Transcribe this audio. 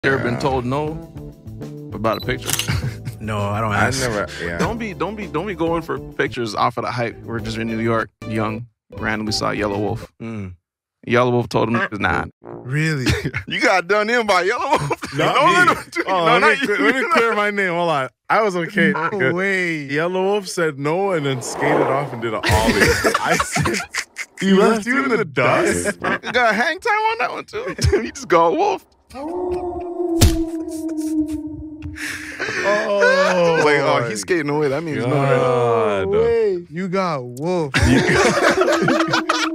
You ever been told no about a picture? No, I don't ask. I never. Yeah. Don't be going for pictures off of the hype. We're just in New York, young, randomly saw Yelawolf. Yelawolf told him, nah. Really? You got done in by Yelawolf? Let me clear my name. Hold on. I was okay. No way. Yelawolf said no and then skated off and did an ollie. I said, he left you in the dust? You got hang time on that one, too. You just got wolf. Oh. Like, he's skating away. That means no. God. Way. You got wolf.